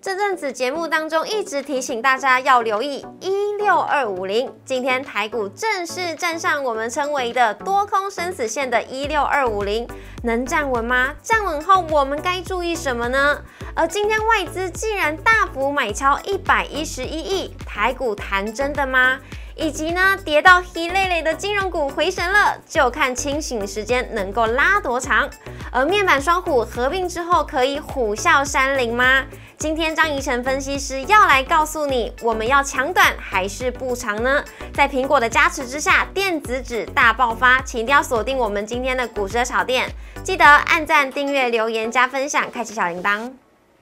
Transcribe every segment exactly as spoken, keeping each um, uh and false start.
这阵子节目当中一直提醒大家要留意一六二五零，今天台股正式站上我们称为的多空生死线的一六二五零，能站稳吗？站稳后我们该注意什么呢？而今天外资既然大幅买超一百一十一亿，台股弹真的吗？以及呢，跌到稀累累的金融股回神了，就看清醒时间能够拉多长。而面板双虎合并之后，可以虎啸山林吗？今天张怡晨分析师要来告诉你，我们要抢短还是布长呢？在苹果的加持之下，电子纸大爆发，请一定要锁定我们今天的股市炒店，记得按赞、订阅、留言、加分享，开启小铃铛。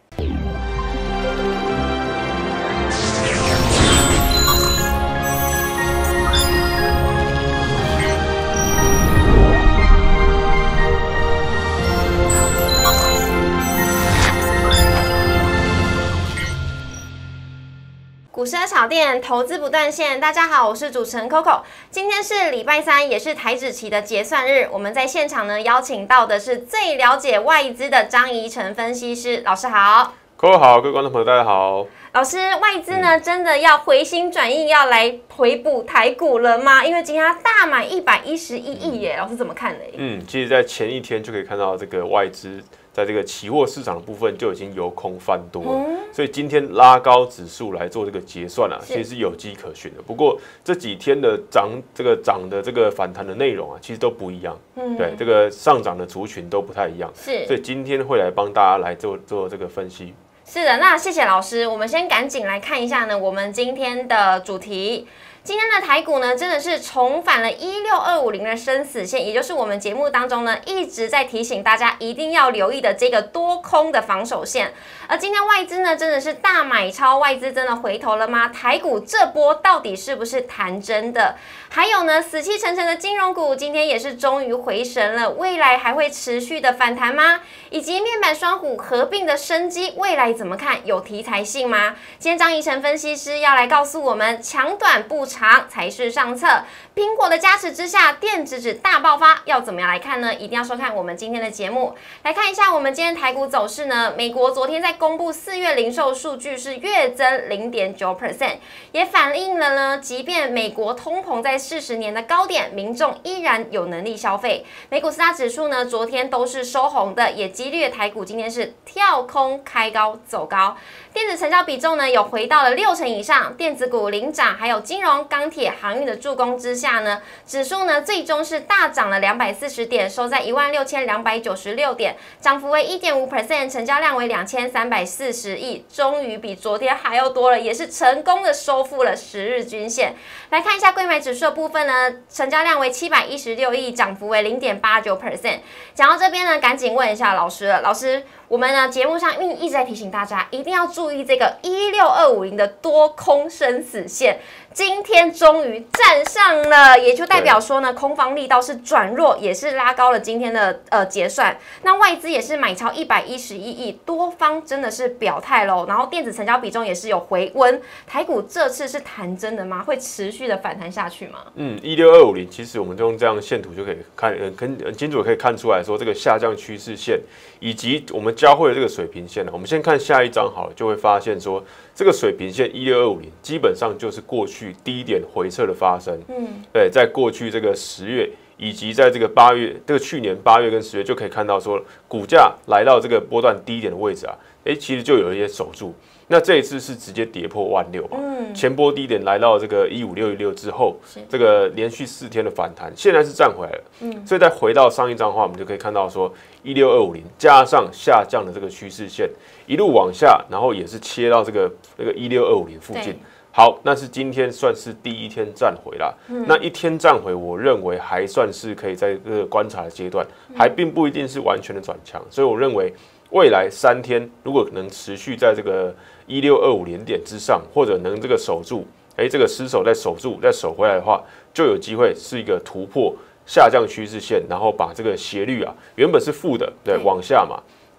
股市的炒店，投资不断线。大家好，我是主持人 Coco。今天是礼拜三，也是台指期的结算日。我们在现场呢，邀请到的是最了解外资的张怡晨分析师老师好。 Coco 好，各位观众朋友大家好。 老师，外资呢、嗯、真的要回心转意，要来回补台股了吗？因为今天它大买一百一十一亿耶，老师怎么看呢？ 嗯，其实，在前一天就可以看到这个外资在这个期货市场的部分就已经由空翻多了，嗯、所以今天拉高指数来做这个结算啊，其实是有迹可循的。不过这几天的涨这个涨的这个反弹的内容啊，其实都不一样，嗯、对这个上涨的族群都不太一样，是，所以今天会来帮大家来做做这个分析。 是的，那谢谢老师。我们先赶紧来看一下呢，我们今天的主题。今天的台股呢，真的是重返了一六二五零的生死线，也就是我们节目当中呢一直在提醒大家一定要留意的这个多空的防守线。而今天外资呢，真的是大买超，外资真的回头了吗？台股这波到底是不是弹真的？还有呢，死气沉沉的金融股今天也是终于回神了，未来还会持续的反弹吗？以及面板双虎合并的生机，未来怎么看？有题材性吗？今天张怡晨分析师要来告诉我们，抢短不长才是上策。苹果的加持之下，电子纸大爆发，要怎么样来看呢？一定要收看我们今天的节目。来看一下我们今天台股走势呢。美国昨天在公布四月零售数据是月增 百分之零点九， 也反映了呢，即便美国通膨在四十年的高点，民众依然有能力消费。美股四大指数呢，昨天都是收红的，也激励台股今天是跳空开高走高。电子成交比重呢，有回到了六成以上，电子股领涨，还有金融、钢铁、航运的助攻之下呢，指数呢最终是大涨了两百四十点，收在一万六千两百九十六点，涨幅为 百分之一点五， 成交量为两千三百四十亿，终于比昨天还要多了，也是成功的收复了十日均线。来看一下柜买指数的部分呢，成交量为七百一十六亿，涨幅为 百分之零点八九。讲到这边呢，赶紧问一下老师了，老师。我们呢节目上因为一直在提醒大家，一定要注意这个一六二五零的多空生死线，今天终于站上了，也就代表说呢，空方力道是转弱，也是拉高了今天的呃结算。那外资也是买超一百一十一亿，多方真的是表态喽。然后电子成交比重也是有回温，台股这次是弹真的吗？会持续的反弹下去吗？ 嗯，一六二五零，其实我们用这样线图就可以看，呃，很清楚可以看出来说这个下降趋势线以及我们交汇的这个水平线呢，我们先看下一张好了，就会发现说这个水平线一六二五零基本上就是过去低点回撤的发生。嗯，对，在过去这个十月以及在这个八月，这个去年八月跟十月就可以看到说股价来到这个波段低点的位置啊，哎，其实就有一些守住。那这一次是直接跌破万六嘛？嗯，前波低点来到这个一五六一六之后，这个连续四天的反弹，现在是站回来了。嗯，所以再回到上一张的话，我们就可以看到说一六二五零加上下降的这个趋势线，一路往下，然后也是切到这个这个一六二五零附近。好，那是今天算是第一天站回啦。嗯、那一天站回，我认为还算是可以在这个观察的阶段，还并不一定是完全的转强，所以我认为未来三天如果能持续在这个一六二五连点之上，或者能这个守住，哎，这个失守再守住，再守回来的话，就有机会是一个突破下降趋势线，然后把这个斜率啊，原本是负的，对，往下嘛，然后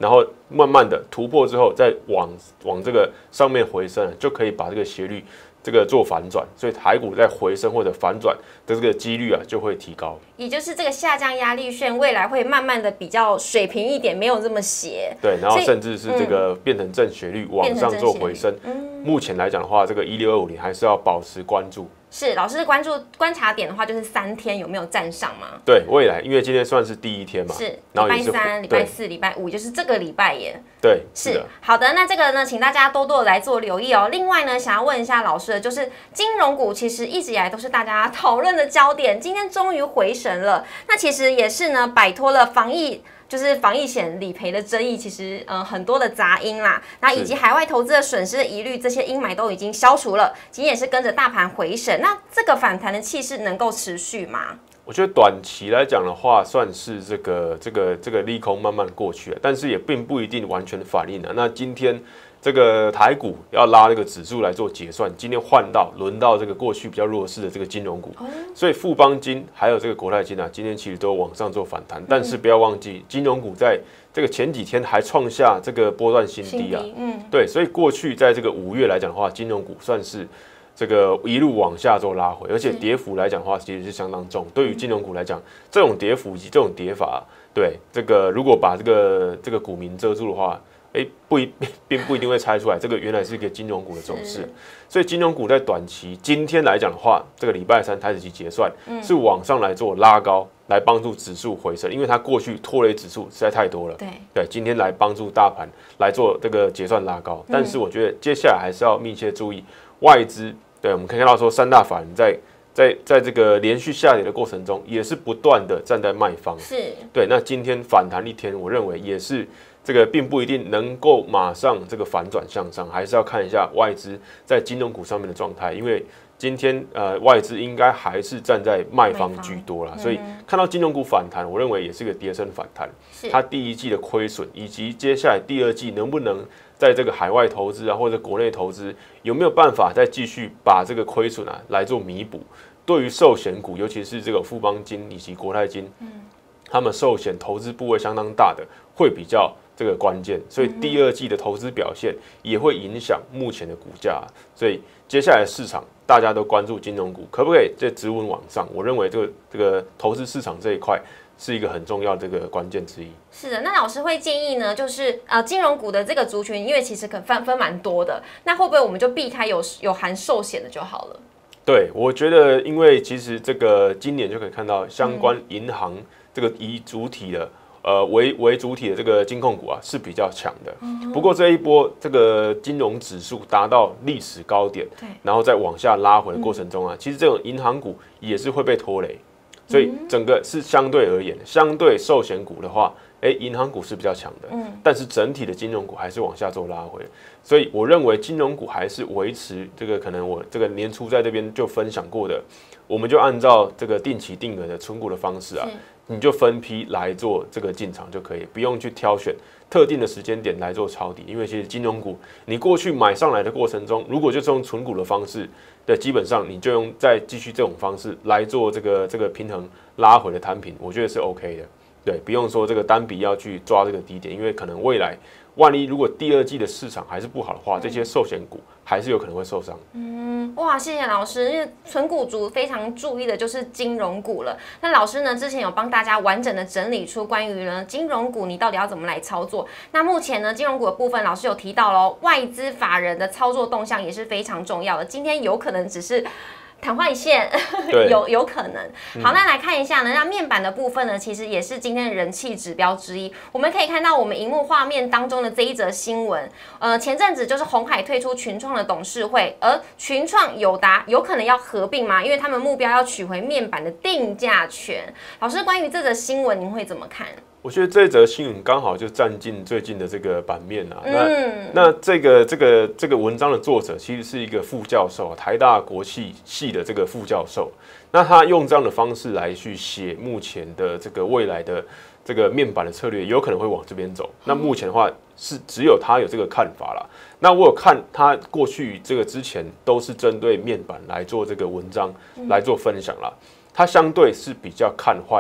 慢慢的突破之后，再往往这个上面回升，就可以把这个斜率这个做反转，所以台股在回升或者反转的这个几率啊就会提高。 也就是这个下降压力线未来会慢慢的比较水平一点，没有这么斜。 对，然后甚至是这个变成正斜率往上做回升。 嗯、 目前来讲的话，这个一六二五零还是要保持关注。 是老师关注观察点的话，就是三天有没有站上吗？ 对，未来因为今天算是第一天嘛， 是礼拜三、礼拜四、礼拜五，就是这个礼拜耶。 对， 是, 是好的。那这个呢，请大家多多来做留意哦。另外呢，想要问一下老师的，就是金融股其实一直以来都是大家讨论的焦点，今天终于回神了。那其实也是呢，摆脱了防疫。就是防疫险理赔的争议，其实呃很多的杂音啦，那以及海外投资的损失的疑虑，这些阴霾都已经消除了，今天也是跟着大盘回升。那这个反弹的气势能够持续吗？ 我觉得短期来讲的话，算是这个这个这个利空慢慢过去了，但是也并不一定完全反映了。那今天这个台股要拉这个指数来做结算，今天换到轮到这个过去比较弱势的这个金融股，哦、所以富邦金还有这个国泰金啊，今天其实都往上做反弹。但是不要忘记，金融股在这个前几天还创下这个波段新低啊，嗯，对，所以过去在这个五月来讲的话，金融股算是这个一路往下做拉回，而且跌幅来讲的话，其实是相当重。对于金融股来讲，这种跌幅以及这种跌法，对这个如果把这个这个股民遮住的话。哎，不一并不一定会猜出来，这个原来是一个金融股的走势。所以金融股在短期今天来讲的话，这个礼拜三台指期结算、嗯、是往上来做拉高，来帮助指数回升，因为它过去拖累指数实在太多了。 对对，今天来帮助大盘来做这个结算拉高，但是我觉得接下来还是要密切注意外资。对，我们可以看到说三大法人在。在在这个连续下跌的过程中，也是不断的站在卖方。 是， 对。那今天反弹一天，我认为也是这个并不一定能够马上这个反转向上，还是要看一下外资在金融股上面的状态，因为今天呃外资应该还是站在卖方居多啦，所以看到金融股反弹，我认为也是个跌升反弹。它第一季的亏损，以及接下来第二季能不能在这个海外投资啊，或者国内投资有没有办法再继续把这个亏损啊来做弥补？对于寿险股，尤其是这个富邦金以及国泰金，嗯，他们寿险投资部位相当大的，会比较这个关键，所以第二季的投资表现也会影响目前的股价。所以接下来的市场大家都关注金融股可不可以再直稳往上？我认为这个这个投资市场这一块是一个很重要的这个关键之一。 是的，那老师会建议呢，就是呃金融股的这个族群，因为其实可分分蛮多的，那会不会我们就避开有有含寿险的就好了？ 对，我觉得，因为其实这个今年就可以看到相关银行这个以主体的，呃为为主体的这个金控股啊是比较强的。不过这一波这个金融指数达到历史高点，然后再往下拉回的过程中啊，其实这种银行股也是会被拖累，所以整个是相对而言，相对寿险股的话。哎，银行股是比较强的，嗯，但是整体的金融股还是往下做拉回，所以我认为金融股还是维持这个可能我这个年初在这边就分享过的，我们就按照这个定期定额的存股的方式啊，你就分批来做这个进场就可以，不用去挑选特定的时间点来做抄底，因为其实金融股你过去买上来的过程中，如果就是用存股的方式，对，基本上你就用再继续这种方式来做这个这个平衡拉回的摊平，我觉得是 OK 的。对，不用说这个单笔要去抓这个低点，因为可能未来万一如果第二季的市场还是不好的话，这些寿险股还是有可能会受伤。 嗯，哇，谢谢老师，因为存股族非常注意的就是金融股了。那老师呢，之前有帮大家完整的整理出关于呢金融股你到底要怎么来操作。那目前呢，金融股的部分，老师有提到喽，外资法人的操作动向也是非常重要的。今天有可能只是昙花一现，有有可能。好，那来看一下呢，那面板的部分呢，其实也是今天的人气指标之一。我们可以看到我们荧幕画面当中的这一则新闻，呃，前阵子就是鸿海退出群创的董事会，而群创友达有可能要合并吗？因为他们目标要取回面板的定价权。老师，关于这则新闻，您会怎么看？ 我觉得这则新闻刚好就占进最近的这个版面啊。那、嗯、那这个这个这个文章的作者其实是一个副教授，台大国际系的这个副教授。那他用这样的方式来去写目前的这个未来的这个面板的策略，有可能会往这边走。那目前的话是只有他有这个看法啦。那我有看他过去这个之前都是针对面板来做这个文章来做分享啦。他相对是比较看坏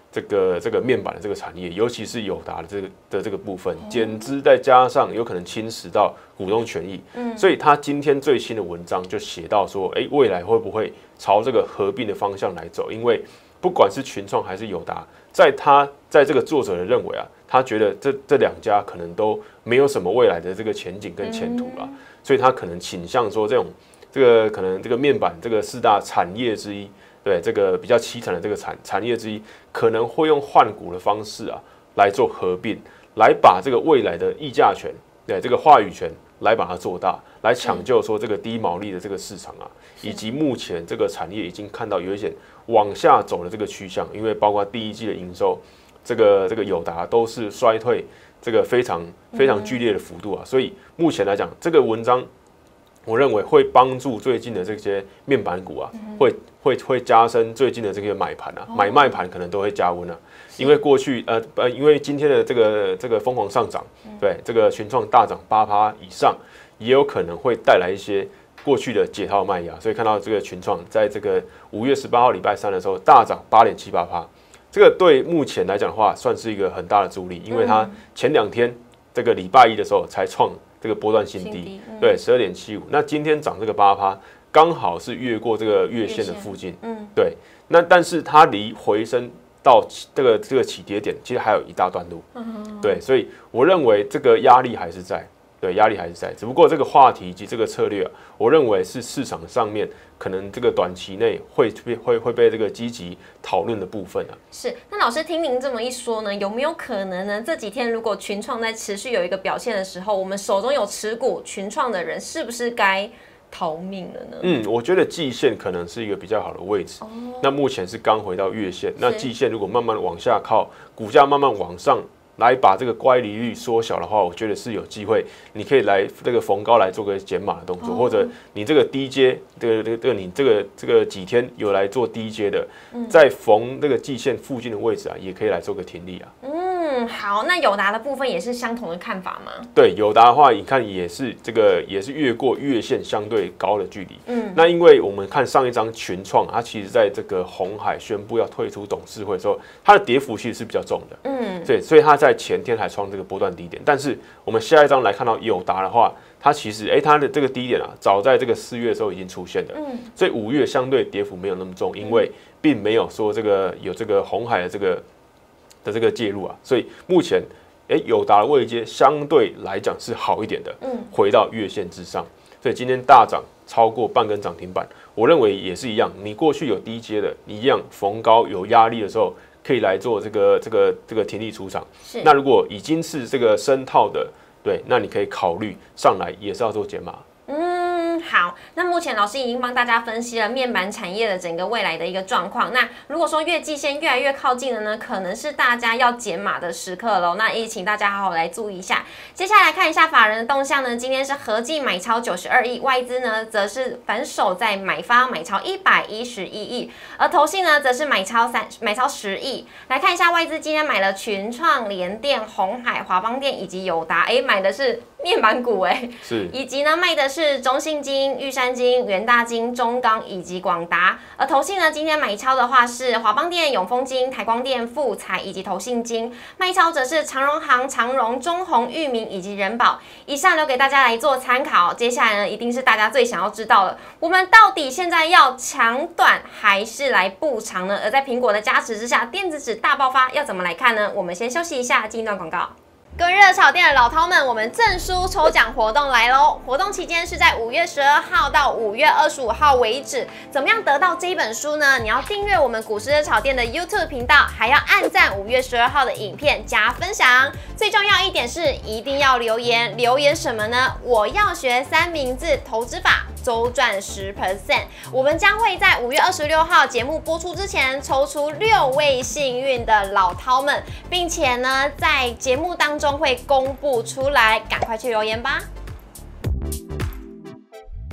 这个这个面板的这个产业，尤其是友达的这个的这个部分，减资再加上有可能侵蚀到股东权益，嗯，所以他今天最新的文章就写到说，哎，未来会不会朝这个合并的方向来走？因为不管是群创还是友达，在他在这个作者的认为啊，他觉得这这两家可能都没有什么未来的这个前景跟前途啦，嗯、所以他可能倾向说这种这个可能这个面板这个四大产业之一。对这个比较凄惨的这个产产业之一，可能会用换股的方式啊来做合并，来把这个未来的议价权，对这个话语权来把它做大，来抢救说这个低毛利的这个市场啊，以及目前这个产业已经看到有一些往下走的这个趋向，因为包括第一季的营收，这个这个友达都是衰退，这个非常非常剧烈的幅度啊，所以目前来讲，这个文章。我认为会帮助最近的这些面板股啊，会会会加深最近的这个买盘啊，买卖盘可能都会加温啊。因为过去呃呃，因为今天的这个这个疯狂上涨，对这个群创大涨八趴以上，也有可能会带来一些过去的解套卖压，所以看到这个群创在这个五月十八号礼拜三的时候大涨八点七八趴，这个对目前来讲的话，算是一个很大的阻力，因为它前两天这个礼拜一的时候才创。这个波段新低，嗯、对，十二点七五。那今天涨这个八趴，刚好是越过这个月线的附近，嗯，对。那但是它离回升到这个这个起跌点，其实还有一大段路，嗯、对。所以我认为这个压力还是在，对，压力还是在。只不过这个话题以及这个策略、啊，我认为是市场上面可能这个短期内会会会被这个积极讨论的部分啊。 是，那老师听您这么一说呢，有没有可能呢？这几天如果群创在持续有一个表现的时候，我们手中有持股群创的人，是不是该逃命了呢？ 嗯，我觉得季线可能是一个比较好的位置。哦、那目前是刚回到月线，那季线如果慢慢往下靠，股价慢慢往上。来把这个乖离率缩小的话，我觉得是有机会，你可以来这个逢高来做个减码的动作，哦、或者你这个低阶，这个这个这个你这个这个几天有来做低阶的，嗯、在逢这个季线附近的位置啊，也可以来做个停利啊。 嗯，好，那友达的部分也是相同的看法吗？ 对，友达的话，你看也是这个也是越过月线相对高的距离。 嗯， 那因为我们看上一张群创，它其实在这个鸿海宣布要退出董事会的时候，它的跌幅其实是比较重的。嗯，对，所以它在在前天还创这个波段低点，但是我们下一张来看到友达的话，它其实哎、欸，它的这个低点啊，早在这个四月的时候已经出现了，嗯，所以五月相对跌幅没有那么重，因为并没有说这个有这个鸿海的这个的这个介入啊，所以目前哎友达的位阶相对来讲是好一点的，嗯，回到月线之上，所以今天大涨超过半根涨停板，我认为也是一样，你过去有低阶的，你一样逢高有压力的时候。可以来做这个这个这个停利出场。那如果已经是这个深套的，对，那你可以考虑上来也是要做减码。 嗯，好，那目前老师已经帮大家分析了面板产业的整个未来的一个状况。那如果说月季线越来越靠近了呢，可能是大家要减码的时刻喽。那也请大家好好来注意一下。接下来看一下法人的动向呢，今天是合计买超九十二亿，外资呢则是反手在买发买超一百一十一亿，而投信呢则是买超三买超十亿。来看一下外资今天买了群创、联电、鸿海、华邦电以及友达，哎，买的是面板股哎， 是， 以及呢卖的是中信金、玉山金、元大金、中钢以及广达。而投信呢今天买超的话是华邦电、永丰金、台光电、富彩以及投信金，卖超则是长荣行、长荣、中宏、裕民以及人保。以上留给大家来做参考。接下来呢一定是大家最想要知道的，我们到底现在要抢短还是来布长呢？而在苹果的加持之下，电子纸大爆发，要怎么来看呢？我们先休息一下，进一段广告。各位热炒店的老饕们，我们证书抽奖活动来喽！活动期间是在五月十二号到五月二十五号为止。怎么样得到这一本书呢？你要订阅我们股市热炒店的 YouTube 频道，还要按赞五月十二号的影片加分享。最重要一点是一定要留言，留言什么呢？我要学三明治投资法。周赚百分之十， 我们将会在五月二十六号节目播出之前抽出六位幸运的老饕们，并且呢，在节目当中会公布出来，赶快去留言吧。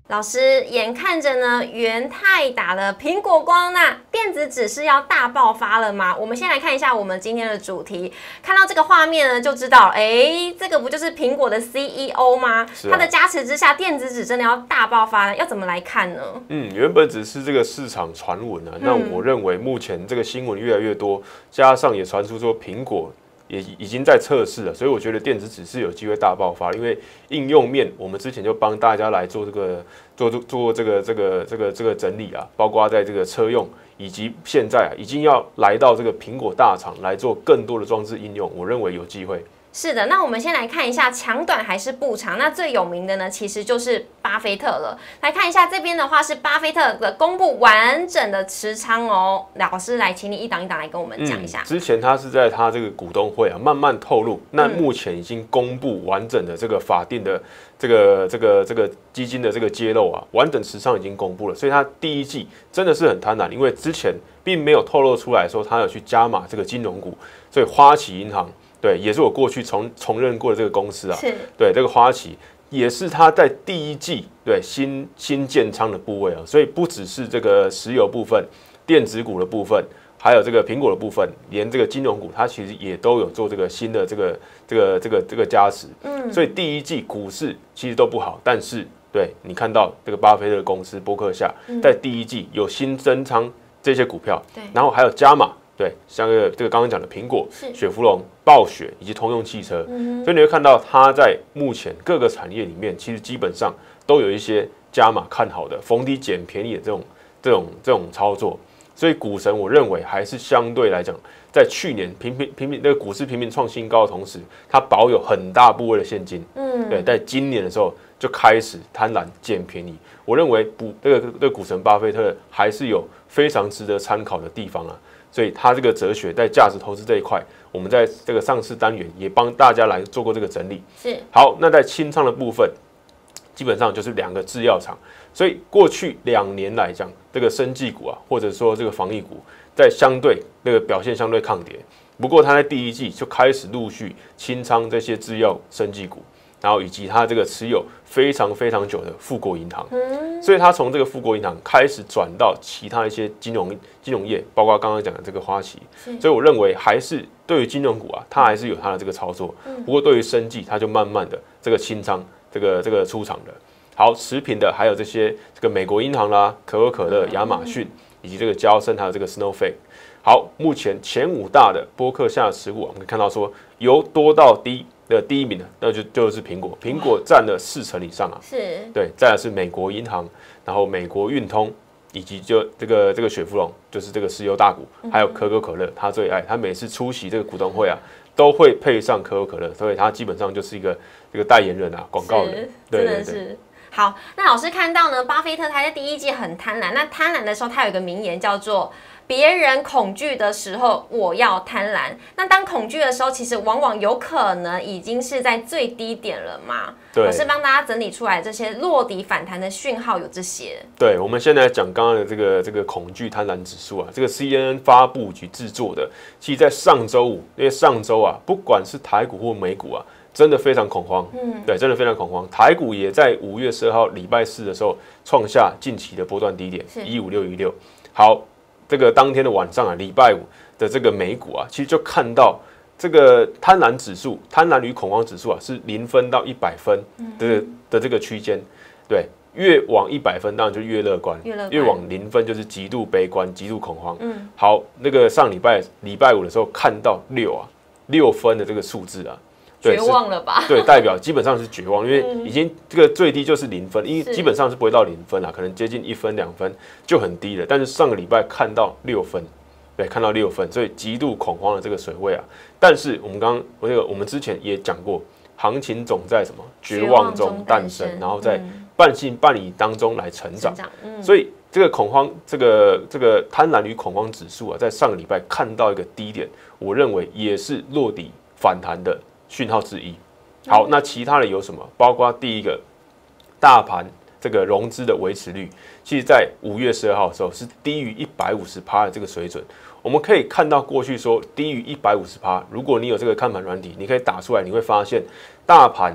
老师，眼看着呢，元泰打了苹果光，那电子纸是要大爆发了吗？我们先来看一下我们今天的主题，看到这个画面呢，就知道，哎，这个不就是苹果的 C E O 吗？啊、他的加持之下，电子纸真的要大爆发了，要怎么来看呢？嗯， 原本只是这个市场传闻啊，那我认为目前这个新闻越来越多，加上也传出说苹果也已经在测试了，所以我觉得电子纸是有机会大爆发，因为应用面我们之前就帮大家来做这个做做这个这个这个这个整理啊，包括在这个车用以及现在啊已经要来到这个苹果大厂来做更多的装置应用，我认为有机会。 是的，那我们先来看一下长短还是不长。那最有名的呢，其实就是巴菲特了。来看一下这边的话，是巴菲特的公布完整的持仓哦。老师来，请你一档一档来跟我们讲一下。 嗯、之前他是在他这个股东会啊慢慢透露，那目前已经公布完整的这个法定的这个这个这个基金的这个揭露啊，完整持仓已经公布了。所以他第一季真的是很贪婪，因为之前并没有透露出来说他有去加码这个金融股，所以花旗银行。对，也是我过去从从任过的这个公司啊，对，这个花旗也是他在第一季对新新建仓的部位啊，所以不只是这个石油部分、电子股的部分，还有这个苹果的部分，连这个金融股，它其实也都有做这个新的这个这个这个这个加持。嗯，所以第一季股市其实都不好，但是对你看到这个巴菲特的公司波克夏在第一季有新增仓这些股票，对，然后还有加码。对，像这个这个刚刚讲的苹果、雪佛龙、暴雪以及通用汽车，嗯、所以你会看到它在目前各个产业里面，其实基本上都有一些加码看好的、逢低捡便宜的这种这种这种操作。所以股神我认为还是相对来讲，在去年频频频频那个股市频频创新高的同时，它保有很大部位的现金。嗯，对，在今年的时候就开始贪婪捡便宜。我认为不，这个这个股神巴菲特还是有非常值得参考的地方啊。所以他这个哲学在价值投资这一块，我们在这个上市单元也帮大家来做过这个整理。是好，那在清仓的部分，基本上就是两个制药厂。所以过去两年来讲，这个生技股啊，或者说这个防疫股，在相对那个表现相对抗跌。不过他在第一季就开始陆续清仓这些制药生技股。然后以及他这个持有非常非常久的富国银行，嗯、所以他从这个富国银行开始转到其他一些金融金融业，包括刚刚讲的这个花旗，所以我认为还是对于金融股啊，它还是有它的这个操作。嗯、不过对于生技，它就慢慢的这个清仓，这个这个出场的。好，食品的还有这些这个美国银行啦、可口可乐、亚马逊以及这个交生还有这个 Snowflake。好，目前前五大的波克夏持股，我们可以看到说由多到低。的第一名呢，那就就是苹果，苹果占了四成以上啊。是，对，再来是美国银行，然后美国运通，以及就这个这个雪佛龙，就是这个石油大股，还有可口可乐，他最爱，他每次出席这个股东会啊，都会配上可口可乐，所以他基本上就是一个这个代言人啊，广告人，对对对。 好，那老师看到呢，巴菲特他在第一季很贪婪，那贪婪的时候，他有一个名言叫做“别人恐惧的时候，我要贪婪”。那当恐惧的时候，其实往往有可能已经是在最低点了嘛。对，老师帮大家整理出来这些落底反弹的讯号有这些。 对，我们现在讲刚刚的这个这个恐惧贪婪指数啊，这个 C N N 发布局制作的，其实在上周五，因为上周啊，不管是台股或美股啊。真的非常恐慌，嗯，对，真的非常恐慌。台股也在五月十二号礼拜四的时候创下近期的波段低点一五六一六。好，这个当天的晚上啊，礼拜五的这个美股啊，其实就看到这个贪婪指数、贪婪与恐慌指数啊，是零分到一百分的的这个区间。对，越往一百分当然就越乐观，越往零分就是极度悲观、极度恐慌。嗯，好，那个上礼拜礼拜五的时候看到六啊，六分的这个数字啊。 绝望了吧？ 对，代表基本上是绝望，因为已经这个最低就是零分，因为基本上是不会到零分啦，可能接近一分两分就很低了。但是上个礼拜看到六分，对，看到六分，所以极度恐慌的这个水位啊。但是我们刚刚我那个我们之前也讲过，行情总在什么绝望中诞生，然后在半信半疑当中来成长。嗯、所以这个恐慌，这个这个贪婪与恐慌指数啊，在上个礼拜看到一个低点，我认为也是落底反弹的讯号之一。好，那其他的有什么？包括第一个，大盘这个融资的维持率，其实在五月十二号的时候是低于一百五十趴的这个水准。我们可以看到过去说低于一百五十趴，如果你有这个看盘软体，你可以打出来，你会发现大盘这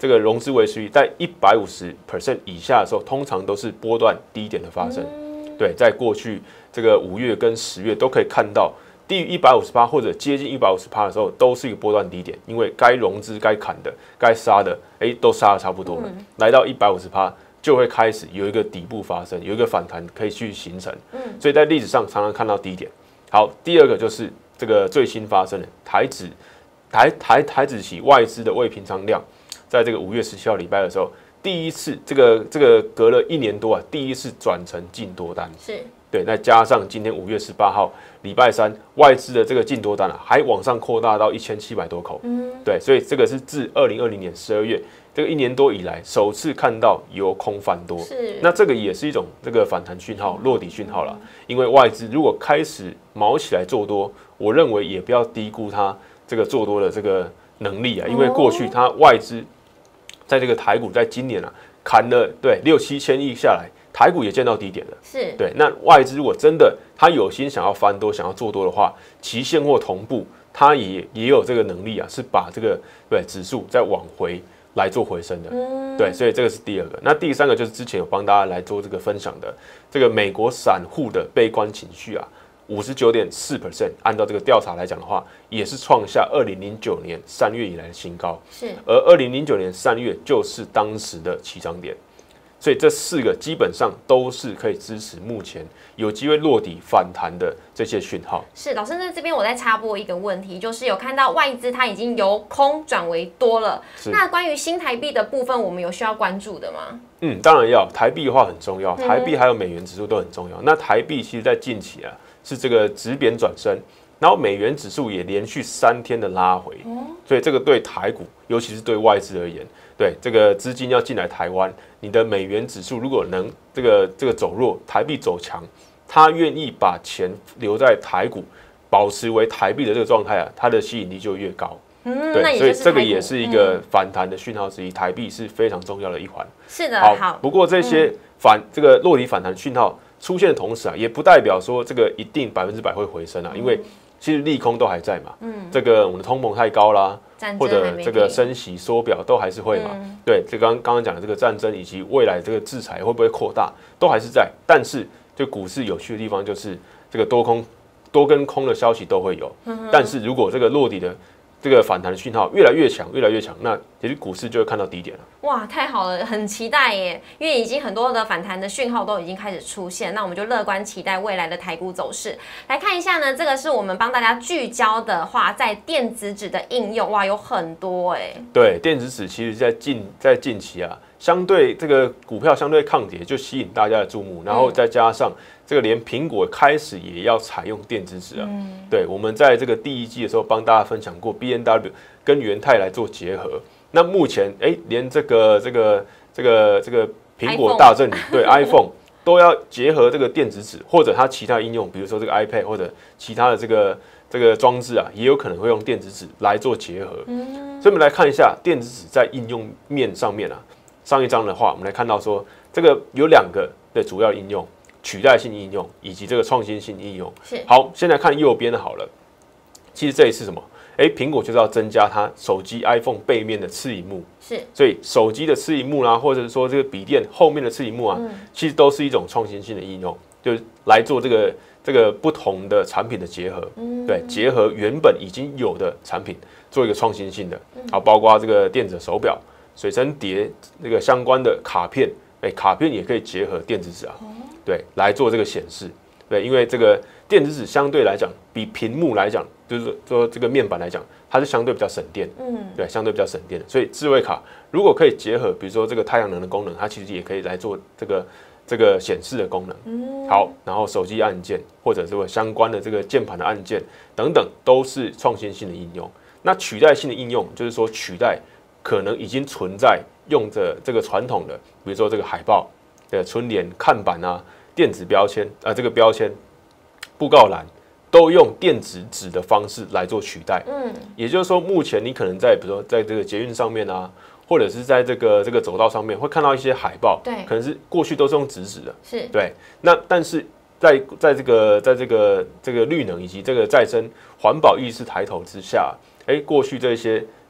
这个融资维持率在一百五十 percent 以下的时候，通常都是波段低点的发生。嗯、对，在过去这个五月跟十月都可以看到，低于一百五十趴或者接近一百五十趴的时候，都是一个波段低点，因为该融资、该砍的、该杀的，哎，都杀的差不多了，嗯、来到一百五十趴就会开始有一个底部发生，有一个反弹可以去形成。嗯、所以在历史上常常看到低点。好，第二个就是这个最新发生的台指台台台指期外资的未平仓量。在这个五月十七号礼拜的时候，第一次这个这个隔了一年多啊，第一次转成净多单， 是对。那加上今天五月十八号礼拜三，外资的这个净多单啊，还往上扩大到一千七百多口，嗯，对，所以这个是自二零二零年十二月这个一年多以来首次看到由空翻多， 是。 那这个也是一种这个反弹讯号、落底讯号啦。因为外资如果开始毛起来做多，我认为也不要低估它这个做多的这个能力啊，因为过去它外资在这个台股，在今年啊砍了对六七千亿下来，台股也见到低点了。 是对。那外资如果真的他有心想要翻多、想要做多的话，期现或同步，他也也有这个能力啊，是把这个对指数再往回来做回升的。嗯、对，所以这个是第二个。那第三个就是之前有帮大家来做这个分享的，这个美国散户的悲观情绪啊。五十九点四 percent， 按照这个调查来讲的话，也是创下二零零九年三月以来的新高。 是， 而二零零九年三月就是当时的起涨点，所以这四个基本上都是可以支持目前有机会落底反弹的这些讯号。 是，老师，那这边我再插播一个问题，就是有看到外资它已经由空转为多了，那关于新台币的部分，我们有需要关注的吗？ 嗯，当然要，台币的话很重要，台币还有美元指数都很重要。嗯、那台币其实在近期啊。是这个止贬转升，然后美元指数也连续三天的拉回，所以这个对台股，尤其是对外资而言，对这个资金要进来台湾，你的美元指数如果能这个这个走弱，台币走强，他愿意把钱留在台股，保持为台币的这个状态啊，它的吸引力就越高。嗯，对，所以这个也是一个反弹的讯号之一，台币是非常重要的一环。 是的，好。好不过这些反、嗯、这个落底反弹讯号出现的同时啊，也不代表说这个一定百分之百会回升啊，因为其实利空都还在嘛。嗯，这个我们的通膨太高啦，或者这个升息缩表都还是会嘛。嗯、对，这刚刚刚讲的这个战争以及未来这个制裁会不会扩大，都还是在。但是就股市有趣的地方就是这个多空多跟空的消息都会有，嗯、但是如果这个落底的这个反弹的讯号越来越强，越来越强，那其实股市就会看到低点了。 哇，太好了，很期待耶！因为已经很多的反弹的讯号都已经开始出现，那我们就乐观期待未来的台股走势。来看一下呢，这个是我们帮大家聚焦的话，在电子纸的应用，哇，有很多哎。 对，电子纸其实在近在近期啊，相对这个股票相对抗跌，就吸引大家的注目，然后再加上。这个连苹果开始也要采用电子纸啊，嗯、对，我们在这个第一季的时候帮大家分享过 B N W 跟元泰来做结合。那目前哎，连这个这个这个这个苹果大阵里，对 iPhone 都要结合这个电子纸，或者它其他应用，比如说这个 iPad 或者其他的这个这个装置啊，也有可能会用电子纸来做结合。嗯、所以我们来看一下电子纸在应用面上面啊，上一章的话，我们来看到说这个有两个的主要应用。取代性应用以及这个创新性应用。 是好，现在看右边的好了。其实这一次什么？哎，苹果就是要增加它手机 iPhone 背面的次萤幕。 是， 所以手机的次萤幕啦，或者说这个笔电后面的次萤幕啊，嗯、其实都是一种创新性的应用，就是来做这个这个不同的产品的结合。嗯、对，结合原本已经有的产品，做一个创新性的。好，包括这个电子手表、随身碟那个相关的卡片，哎，卡片也可以结合电子纸啊。对，来做这个显示，对，因为这个电子纸相对来讲，比屏幕来讲，就是说这个面板来讲，它是相对比较省电，嗯，对，相对比较省电的。所以智慧卡如果可以结合，比如说这个太阳能的功能，它其实也可以来做这个这个显示的功能。嗯，好，然后手机按键或者这个相关的这个键盘的按键等等，都是创新性的应用。那取代性的应用，就是说取代可能已经存在用着这个传统的，比如说这个海报。的春联、看板啊、电子标签啊、呃，这个标签、布告栏都用电子纸的方式来做取代。嗯，也就是说，目前你可能在比如说在这个捷运上面啊，或者是在这个这个走道上面，会看到一些海报， 对， 可能是过去都是用纸质的， 是对。那但是在在这个在这个这个绿能以及这个再生环保意识抬头之下，哎，过去这些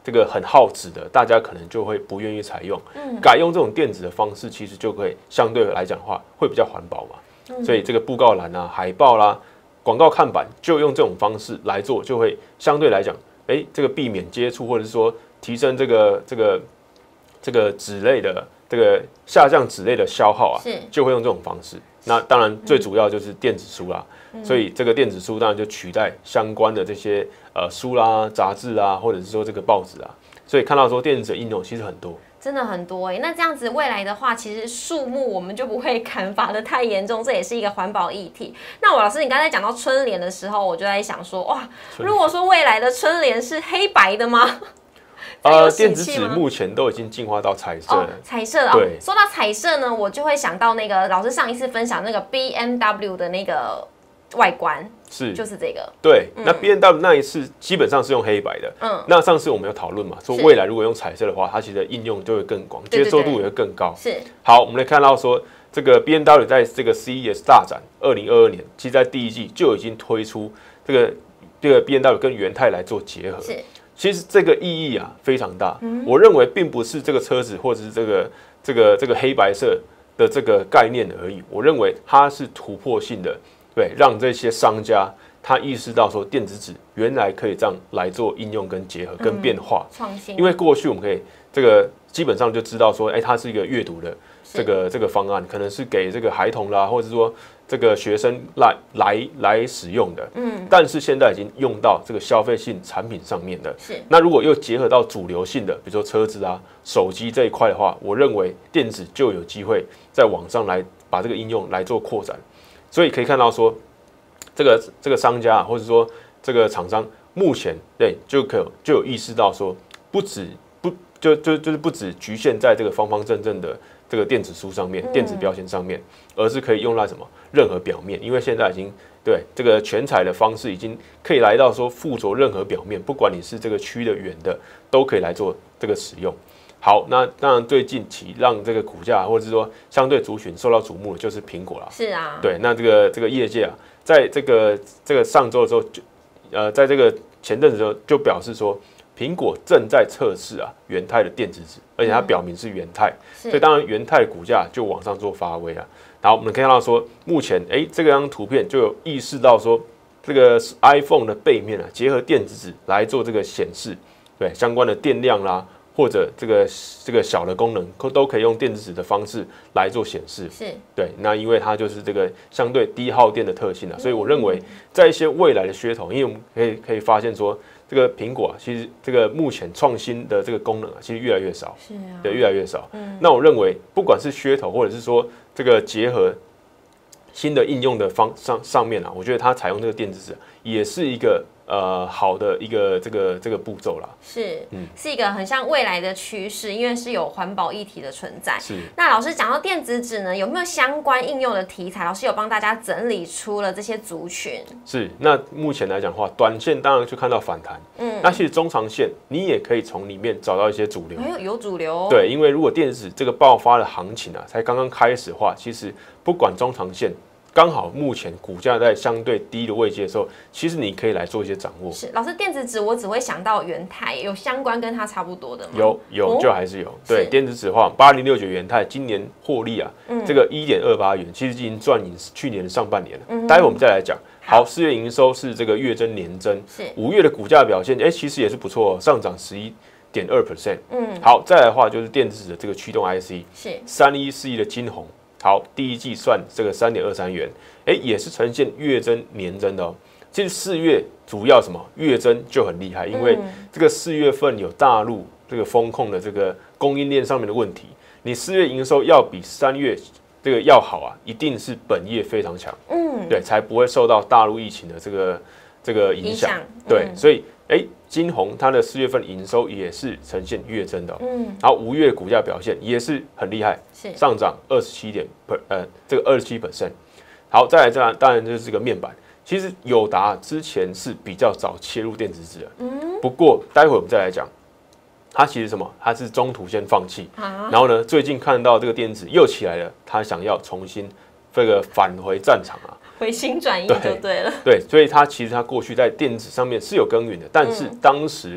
这个很耗纸的，大家可能就会不愿意采用。嗯，改用这种电子的方式，其实就可以相对来讲的话，会比较环保嘛。嗯、所以这个布告栏啊、海报啦、广告看板，就用这种方式来做，就会相对来讲，哎、欸，这个避免接触，或者是说提升这个这个这个纸类的这个下降纸类的消耗啊，就会用这种方式。那当然最主要就是电子书啦。嗯、所以这个电子书当然就取代相关的这些呃书啦、杂志啦，或者是说这个报纸啊。所以看到说电子的应用其实很多， 真的很多哎、欸。那这样子未来的话，其实树木我们就不会砍伐的太严重，这也是一个环保议题。那我老师，你刚才讲到春联的时候，我就在想说，哇，如果说未来的春联是黑白的吗？ 呃，电子纸目前都已经进化到彩色了。哦、 彩色的、哦。对，说到彩色呢，我就会想到那个老师上一次分享那个 B M W 的那个外观，是就是这个。对， 嗯、那 B M W 那一次基本上是用黑白的。嗯。那上次我们有讨论嘛，说未来如果用彩色的话，它其实应用就会更广，接受度也会更高。是。好，我们来看到说，这个 B M W 在这个 C E S 大展二零二二年，其实在第一季就已经推出这个这个 B M W 跟元泰来做结合。是。其实这个意义啊非常大，嗯、我认为并不是这个车子或者是这个这个这个黑白色的这个概念而已，我认为它是突破性的，对，让这些商家他意识到说电子纸原来可以这样来做应用跟结合跟变化，创新、嗯。因为过去我们可以这个基本上就知道说，哎、欸，它是一个阅读的这个这个方案，可能是给这个孩童啦，或者说这个学生来来来使用的，嗯，但是现在已经用到这个消费性产品上面的，是。那如果又结合到主流性的，比如说车子啊、手机这一块的话，我认为电子就有机会在网上来把这个应用来做扩展。所以可以看到说，这个这个商家或者说这个厂商目前对就可就有意识到说，不止不就就就是不止局限在这个方方正正的这个电子书上面、电子标签上面，而是可以用在什么任何表面，因为现在已经对这个全彩的方式已经可以来到说附着任何表面，不管你是这个曲的、圆的，都可以来做这个使用。好，那当然最近期让这个股价或者是说相对族群受到瞩目的就是苹果啦。是啊，对，那这个这个业界啊，在这个这个上周的时候就呃，在这个前阵子的时候就表示说，苹果正在测试啊元泰的电子纸，而且它表明是元泰，嗯、所以当然元泰的股价就往上做发威啊。然后我们可以看到说，目前哎、欸、这张图片就有意识到说，这个 iPhone 的背面啊，结合电子纸来做这个显示，对相关的电量啦。或者这个这个小的功能都可以用电子纸的方式来做显示，是对。那因为它就是这个相对低耗电的特性啊，所以我认为在一些未来的噱头，因为我们可以可以发现说，这个苹果啊，其实这个目前创新的这个功能啊，其实越来越少，是啊，对，越来越少。嗯，那我认为不管是噱头，或者是说这个结合新的应用的方上上面啊，我觉得它采用这个电子纸也是一个。呃，好的一个这个这个步骤啦， 是，嗯，是一个很像未来的趋势，因为是有环保议题的存在。是，那老师讲到电子纸呢，有没有相关应用的题材？老师有帮大家整理出了这些族群。是，那目前来讲的话，短线当然就看到反弹，嗯，那其实中长线你也可以从里面找到一些主流。哎，有主流、哦。对，因为如果电子纸这个爆发的行情啊，才刚刚开始的话，其实不管中长线。刚好目前股价在相对低的位阶的时候，其实你可以来做一些掌握。是，老师，电子纸我只会想到元泰，有相关跟它差不多的吗？有有，就还是有。对，电子纸的话，八零六九元泰今年获利啊，嗯、这个一点二八元，其实已经赚赢去年的上半年了。嗯、待会我们再来讲。好，四月营收是这个月增年增，是五月的股价表现，哎、欸，其实也是不错、哦，上涨十一点二 percent。嗯，好，再来的话就是电子纸的这个驱动 I C， 是三一四一的金鸿。好，第一季算这个三点二三元，哎，也是呈现月增年增的哦。其实四月主要什么月增就很厉害，因为这个四月份有大陆这个风控的这个供应链上面的问题，你四月营收要比三月这个要好啊，一定是本业非常强，嗯，对，才不会受到大陆疫情的这个这个影响，对，所以哎，金鸿它的四月份营收也是呈现月增的、哦，嗯，然后五月股价表现也是很厉害，是上涨二十七点 per 呃这个二十七 percent。好，再来这当然就是这个面板，其实友达之前是比较早切入电子纸的，嗯，不过待会我们再来讲，它其实什么，它是中途先放弃，啊、然后呢，最近看到这个电子又起来了，它想要重新这个返回战场啊。回心转意就对了，对，所以它其实它过去在电子上面是有耕耘的，但是当时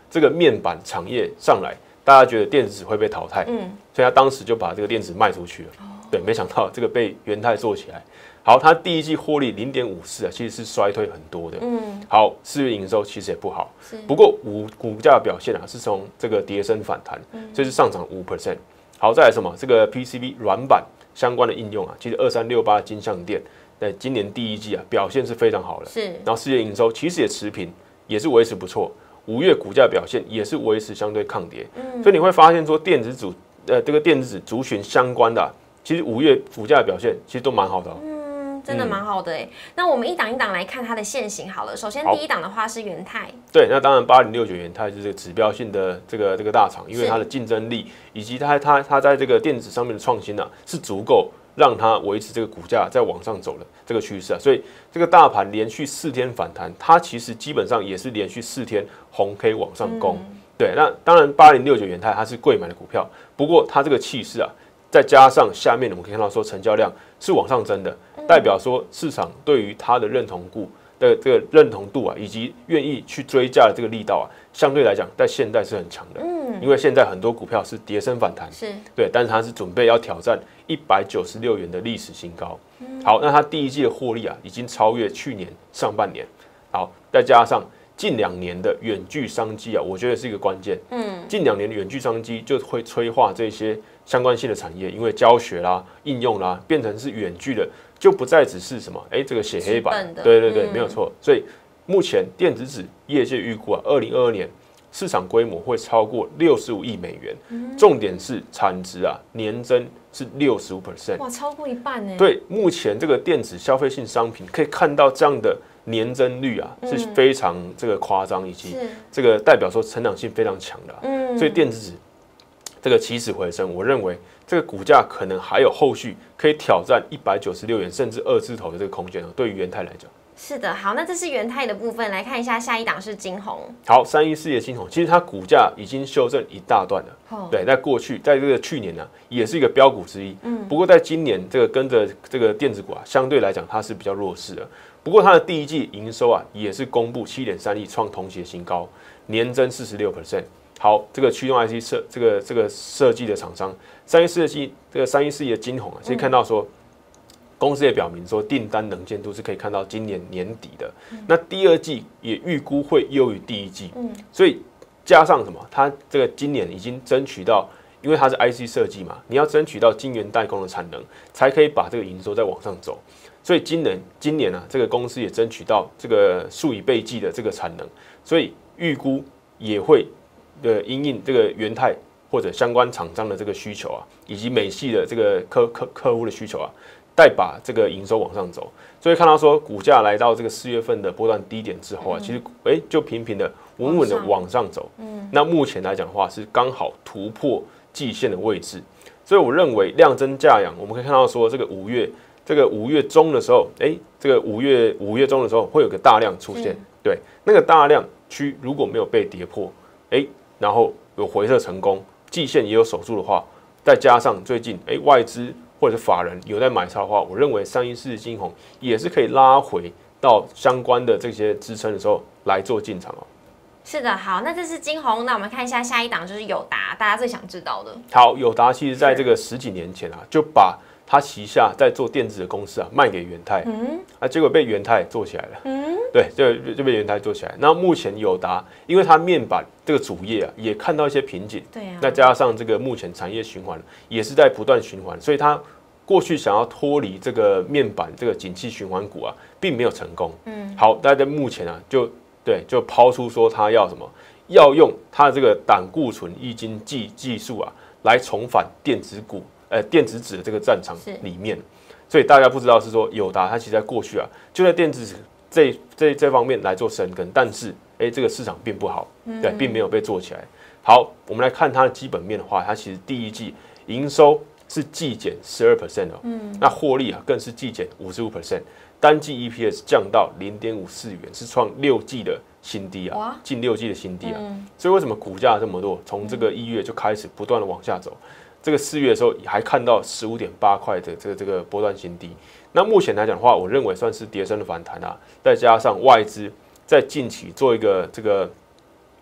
这个面板产业上来，大家觉得电子会被淘汰，嗯，所以他当时就把这个电子卖出去了。哦、对，没想到这个被元太做起来。好，它第一季获利零点五四啊，其实是衰退很多的。嗯，好，四月营收其实也不好，不过股股价表现啊是从这个跌升反弹，嗯、所以是上涨五 percent。好，再来什么？这个 P C B 软板相关的应用啊，其实二三六八金像电，在今年第一季啊表现是非常好的。是，然后四月营收其实也持平，也是维持不错。五月股价表现也是维持相对抗跌，嗯、所以你会发现说电子组呃这个电子族群相关的、啊，其实五月股价表现其实都蛮好的、哦。嗯真的蛮好的哎、欸，那我们一档一档来看它的现形好了。首先第一档的话是元太， 对，那当然八零六九元太就是指标性的这个这个大厂，因为它的竞争力以及它它它在这个电子上面的创新啊，是足够让它维持这个股价在往上走的这个趋势啊。所以这个大盘连续四天反弹，它其实基本上也是连续四天红 K 往上攻。嗯、对，那当然八零六九元太它是贵买的股票，不过它这个气势啊。再加上下面我们可以看到说成交量是往上增的，代表说市场对于它的认同度的这个认同度啊，以及愿意去追价的这个力道啊，相对来讲在现在是很强的。嗯，因为现在很多股票是跌升反弹，是对，但是它是准备要挑战一百九十六元的历史新高。嗯、好，那它第一季的获利啊，已经超越去年上半年。好，再加上近两年的远距商机啊，我觉得是一个关键。嗯，近两年的远距商机就会催化这些相关性的产业，因为教学啦、应用啦，变成是远距的，就不再只是什么哎、欸、这个写黑板。对对对，嗯、没有错。所以目前电子纸业界预估啊，二零二二年市场规模会超过六十五亿美元，嗯、重点是产值啊年增是六十五 percent， 哇，超过一半呢。 对，目前这个电子消费性商品可以看到这样的。年增率啊是非常这个夸张，以及这个代表说成长性非常强的、啊，嗯、所以电子纸这个起死回生，我认为这个股价可能还有后续可以挑战一百九十六元甚至二字头的这个空间啊。对于元太来讲， 是的，好，那这是元太的部分，来看一下下一档是金鸿。 好，三一四的金鸿，其实它股价已经修正一大段了。哦、对，在过去，在这个去年呢、啊，也是一个标股之一。嗯，不过在今年这个跟着这个电子股啊，相对来讲它是比较弱势的。不过它的第一季营收啊，也是公布七点三亿，创同期新高，年增四十六 percent。好，这个驱动 I C 设这个这个设计的厂商，三一四的这个三一四的金鸿啊，其实看到说。嗯公司也表明说，订单能见度是可以看到今年年底的。嗯、那第二季也预估会优于第一季，嗯、所以加上什么？它这个今年已经争取到，因为它是 I C 设计嘛，你要争取到晶圆代工的产能，才可以把这个营收再往上走。所以今年今年啊，这个公司也争取到这个数以倍计的这个产能，所以预估也会呃因应这个元太或者相关厂商的这个需求啊，以及美系的这个客客客户的需求啊。再把这个营收往上走，所以看到说股价来到这个四月份的波段低点之后啊，嗯、其实哎、欸、就平平的、稳稳的往上走。嗯，那目前来讲的话是刚好突破季线的位置，所以我认为量增价扬，我们可以看到说这个五月这个五月中的时候，哎、欸，这个五月五月中的时候会有个大量出现，对，那个大量区如果没有被跌破，哎、欸，然后有回撤成功，季线也有守住的话，再加上最近哎、欸、外资。或者是法人有在买超的话，我认为三一四的金鸿也是可以拉回到相关的这些支撑的时候来做进场哦。 是的，好，那这是金鸿，那我们看一下下一档就是友达，大家最想知道的。 好，友达其实在这个十几年前啊，就把他旗下在做电子的公司啊卖给元太，嗯，啊，结果被元太做起来了，嗯，对，就就被元太做起来。那目前友达，因为它面板这个主业啊，也看到一些瓶颈，对啊，再加上这个目前产业循环也是在不断循环，所以它过去想要脱离这个面板这个景气循环股啊，并没有成功。嗯，好，大家在目前啊，就对，就抛出说它要什么，要用它的这个胆固醇抑金技技术啊，来重返电子股。呃，电子纸的这个战场里面，所以大家不知道是说友达它其实在过去啊，就在电子纸这这这方面来做深耕，但是哎、欸，这个市场并不好，对，并没有被做起来。好，我们来看它的基本面的话，它其实第一季营收是季减十二 percent 哦，嗯，那获利啊更是季减五十五 percent， 单季 E P S 降到零点五四元，是创六季的新低啊，近六季的新低啊。嗯、所以为什么股价这么多？从这个一月就开始不断的往下走。这个四月的时候还看到十五点八块的这个这个波段新低，那目前来讲的话，我认为算是跌升的反弹啊，再加上外资在近期做一个这个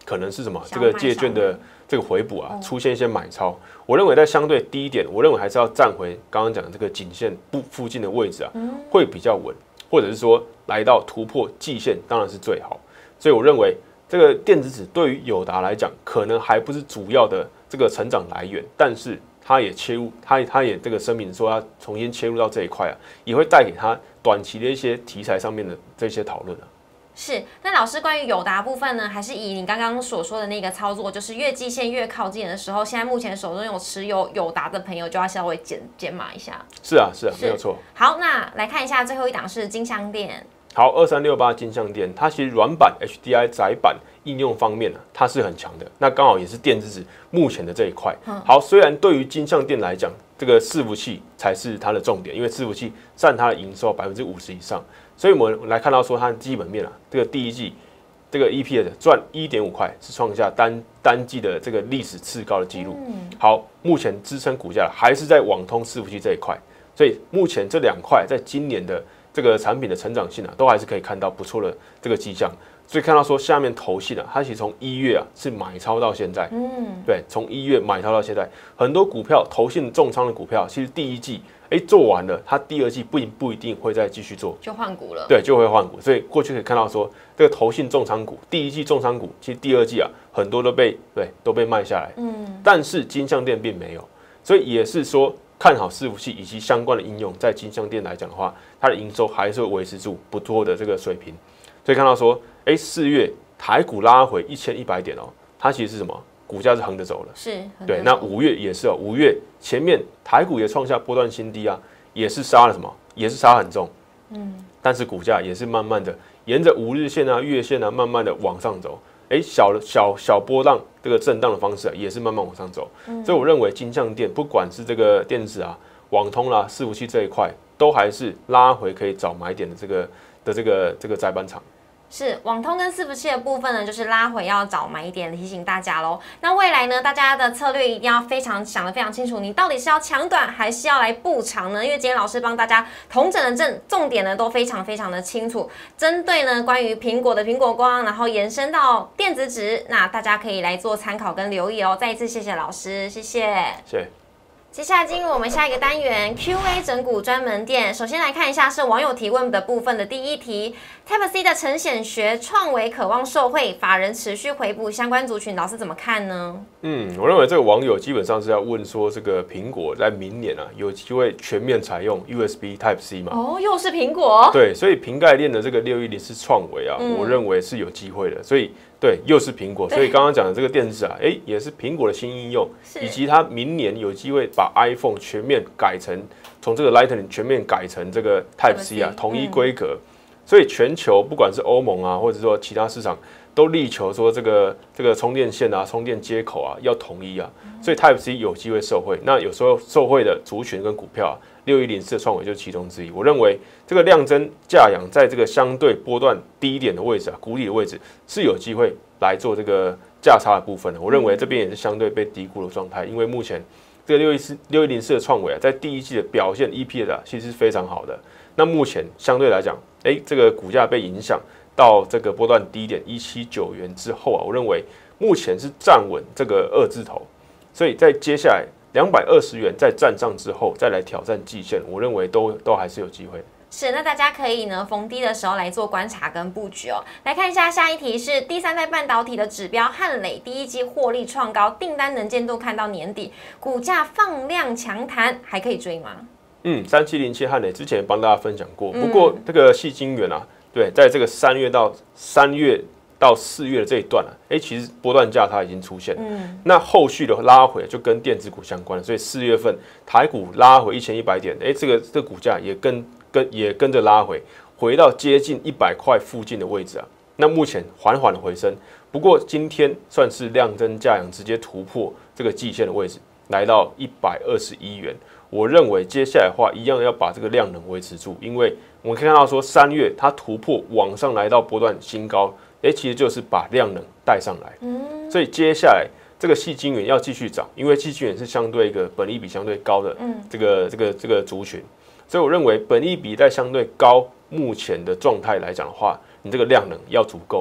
可能是什么这个借券的这个回补啊， 哦、 出现一些买超。我认为在相对低一点，我认为还是要站回刚刚讲的这个颈线部附近的位置啊，嗯、会比较稳，或者是说来到突破季线，当然是最好。所以我认为这个电子纸对于友达来讲，可能还不是主要的这个成长来源，但是它也切入，它它也这个声明说它重新切入到这一块啊，也会带给它短期的一些题材上面的这些讨论啊。 是，那老师关于友达部分呢，还是以你刚刚所说的那个操作，就是越季线越靠近的时候，现在目前手中有持有友达的朋友就要稍微减减码一下。 是啊，是啊，没有错。 好，那来看一下最后一档是金像电。 好，二三六八金像电，它其实软板 H D I 载板应用方面呢、啊，它是很强的。那刚好也是电子纸目前的这一块。好，虽然对于金像电来讲，这个伺服器才是它的重点，因为伺服器占它的营收百分之五十以上。所以我们来看到说它的基本面啊，这个第一季这个 E P S 赚 一点五块，是创下单单季的这个历史次高的记录。好，目前支撑股价还是在网通伺服器这一块，所以目前这两块在今年的这个产品的成长性啊，都还是可以看到不错的这个迹象。所以看到说下面投信啊，它其实从一月啊是买超到现在，嗯，对，从一月买超到现在，很多股票投信重仓的股票，其实第一季哎做完了，它第二季不不一定会再继续做， 就换股了， 对，就会换股。所以过去可以看到说，这个投信重仓股，第一季重仓股，其实第二季啊很多都被对都被卖下来，嗯，但是金像电并没有，所以也是说看好伺服器以及相关的应用，在金像电来讲的话，它的营收还是会维持住不错的这个水平。所以看到说，哎，四月台股拉回一千一百点哦，它其实是什么？股价是横着走了， 是， 对。那五月也是哦，五月前面台股也创下波段新低啊，也是杀了什么？也是杀很重，嗯。但是股价也是慢慢的沿着五日线啊、月线啊，慢慢的往上走。哎，小小小波浪这个震荡的方式啊，也是慢慢往上走。嗯、所以我认为金像电不管是这个电子啊、网通啦、伺服器这一块，都还是拉回可以找买点的这个的这个这个载板厂。 是网通跟伺服器的部分呢，就是拉回要找买点，提醒大家喽。那未来呢，大家的策略一定要非常想得非常清楚，你到底是要抢短还是要来布长呢？因为今天老师帮大家统整的正重点呢都非常非常的清楚，针对呢关于苹果的苹果光，然后延伸到电子纸，那大家可以来做参考跟留意哦。再一次谢谢老师，谢谢， 谢谢。 接下来进入我们下一个单元 Q A 整股专门店。首先来看一下是网友提问的部分的第一题 ，Type C 的陈显学创维渴望受惠，法人持续回补相关族群，老师怎么看呢？ 嗯，我认为这个网友基本上是要问说，这个苹果在明年啊有机会全面采用 U S B Type C 嘛？ 哦，又是苹果。 对，所以瓶盖链的这个六一零是创维啊、嗯，我认为是有机会的。所以对，又是苹果，所以刚刚讲的这个电子啊，哎，也是苹果的新应用，以及它明年有机会把 iPhone 全面改成从这个 Lightning 全面改成这个 Type C 啊，统一规格。嗯、所以全球不管是欧盟啊，或者说其他市场，都力求说这个这个充电线啊、充电接口啊要统一啊，所以 Type C 有机会受惠。那有时候受惠的族群跟股票啊，六一零四的创维就是其中之一。我认为这个量增价扬在这个相对波段低一点的位置啊，谷底的位置是有机会来做这个价差的部分的。我认为这边也是相对被低估的状态，因为目前这个六一四六一零四的创维啊，在第一季的表现 E P S 啊，其实是非常好的。那目前相对来讲，哎，这个股价被影响到这个波段低点一七九元之后啊，我认为目前是站稳这个二字头，所以在接下来两百二十元再站上之后，再来挑战季线，我认为都都还是有机会。 是，那大家可以呢逢低的时候来做观察跟布局哦。来看一下下一题是第三代半导体的指标汉磊第一季获利创高，订单能见度看到年底，股价放量强弹，还可以追吗？ 嗯，三七零七汉磊之前帮大家分享过，不过这个矽晶圆啊，对，在这个三月到三月到四月的这一段啊，哎，其实波段价它已经出现了，嗯，那后续的拉回就跟电子股相关了，所以四月份台股拉回一千一百点，哎，这个这个股价也跟跟也跟着拉回，回到接近一百块附近的位置啊。那目前缓缓的回升，不过今天算是量增价扬直接突破这个季线的位置，来到一百二十一元。我认为接下来的话，一样要把这个量能维持住，因为我们可以看到说，三月它突破往上来到波段新高，哎，其实就是把量能带上来。嗯，所以接下来这个矽晶圆要继续涨，因为矽晶圆是相对一个本益比相对高的这个这个这个族群，所以我认为本益比在相对高目前的状态来讲的话，你这个量能要足够，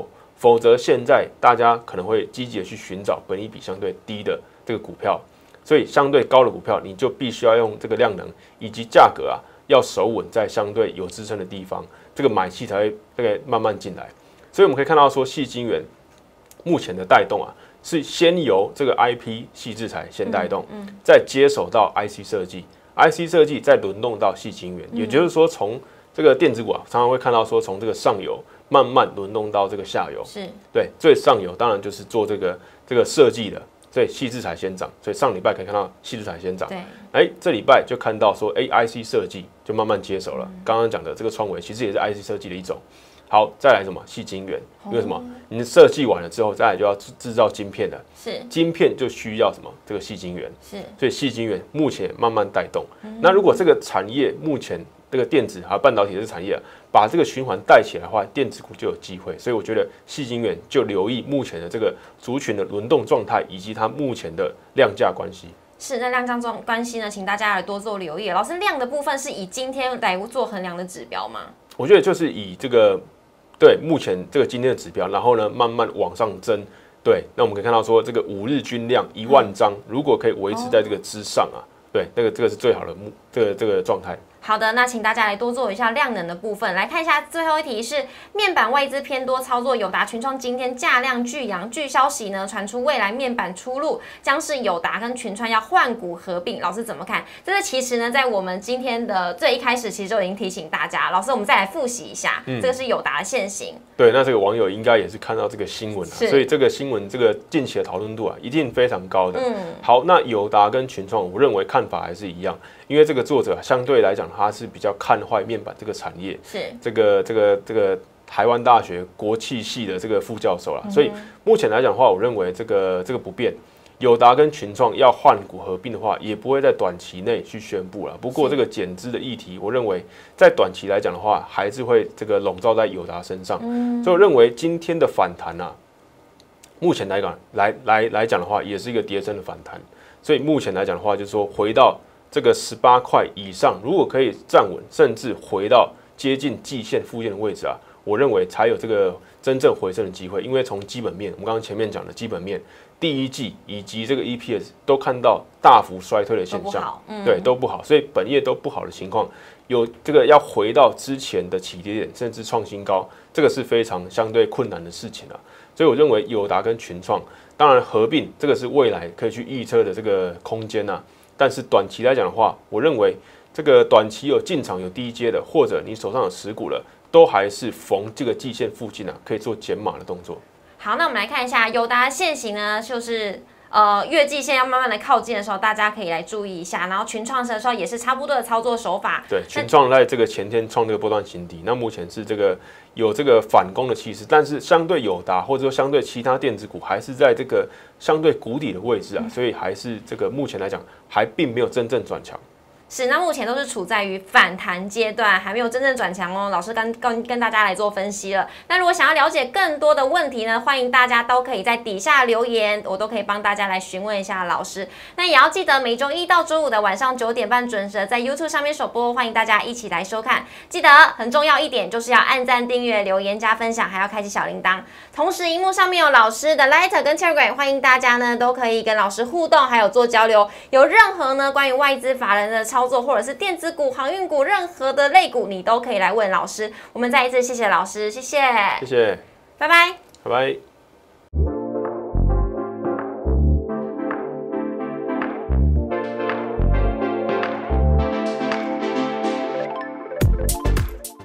否则现在大家可能会积极的去寻找本益比相对低的这个股票，所以相对高的股票，你就必须要用这个量能以及价格啊，要守稳在相对有支撑的地方，这个买气才会这个慢慢进来。所以我们可以看到说，矽晶圆目前的带动啊，是先由这个 I P 矽智财先带动，嗯嗯、再接手到 I C 设计 ，I C 设计再轮动到矽晶圆，嗯、也就是说从这个电子股啊，常常会看到说，从这个上游慢慢轮动到这个下游。是，对，最上游当然就是做这个这个设计的，所以矽智财先涨。所以上礼拜可以看到矽智财先涨。对，哎，这礼拜就看到说，哎 ，I C 设计就慢慢接手了。刚刚讲的这个创维其实也是 I C 设计的一种。好，再来什么？矽晶圆，因为什么？你设计完了之后，再来就要制造晶片了。是，晶片就需要什么？这个矽晶圆。是，所以矽晶圆目前慢慢带动。嗯、那如果这个产业目前这个电子还有半导体的产业、啊、把这个循环带起来的话，电子股就有机会。所以我觉得矽晶圆就留意目前的这个族群的轮动状态，以及它目前的量价关系。 是，那量价这种关系呢，请大家来多做留意。老师，量的部分是以今天来做衡量的指标吗？ 我觉得就是以这个。对，目前这个今天的指标，然后呢慢慢往上增。对，那我们可以看到说，这个五日均量一万张，如果可以维持在这个之上啊，对，那个这个是最好的目这个这个状态。 好的，那请大家来多做一下量能的部分，来看一下最后一题是面板外资偏多操作，友达、群创今天价量巨扬，据消息呢传出未来面板出路将是友达跟群创要换股合并，老师怎么看？这个其实呢在我们今天的最一开始其实就已经提醒大家，老师我们再来复习一下，嗯、这个是友达的现行。 对，那这个网友应该也是看到这个新闻啊，所以这个新闻这个近期的讨论度啊一定非常高的。嗯，好，那友达跟群创，我认为看法还是一样。因为这个作者相对来讲，他是比较看坏面板这个产业，是这个这个这个台湾大学国企系的这个副教授啦，嗯、所以目前来讲的话，我认为这个这个不变，友达跟群创要换股合并的话，也不会在短期内去宣布了。不过这个减资的议题，我认为在短期来讲的话，还是会这个笼罩在友达身上，嗯、所以我认为今天的反弹啊，目前来讲来来来讲的话，也是一个跌升的反弹，所以目前来讲的话，就是说回到这个十八块以上，如果可以站稳，甚至回到接近季线附近的位置啊，我认为才有这个真正回升的机会。因为从基本面，我们刚刚前面讲的基本面，第一季以及这个 E P S 都看到大幅衰退的现象，嗯、对，都不好，所以本业都不好的情况，有这个要回到之前的起跌点，甚至创新高，这个是非常相对困难的事情啊。所以我认为友达跟群创，当然合并这个是未来可以去预测的这个空间啊。但是短期来讲的话，我认为这个短期有进场有低阶的，或者你手上有持股了，都还是逢这个季线附近啊，可以做减码的动作。 好，那我们来看一下友达的现行呢，就是呃月季线要慢慢的靠近的时候，大家可以来注意一下。然后群创的时候也是差不多的操作手法。 对，群创在这个前天创这个波段新低，那目前是这个有这个反攻的气势，但是相对友达或者说相对其他电子股，还是在这个相对谷底的位置啊，所以还是这个目前来讲还并没有真正转强。 是，那目前都是处在于反弹阶段，还没有真正转强哦。老师跟跟跟大家来做分析了。那如果想要了解更多的问题呢，欢迎大家都可以在底下留言，我都可以帮大家来询问一下老师。那也要记得每周一到周五的晚上九点半准时在 YouTube 上面首播，欢迎大家一起来收看。记得很重要一点就是要按赞、订阅、留言、加分享，还要开启小铃铛。同时，荧幕上面有老师的 Light 跟 Telegram， 欢迎大家呢都可以跟老师互动，还有做交流。有任何呢关于外资法人的操作，或者是电子股、航运股，任何的类股，你都可以来问老师。我们再一次谢谢老师，谢谢， 谢谢， 拜拜， 拜拜。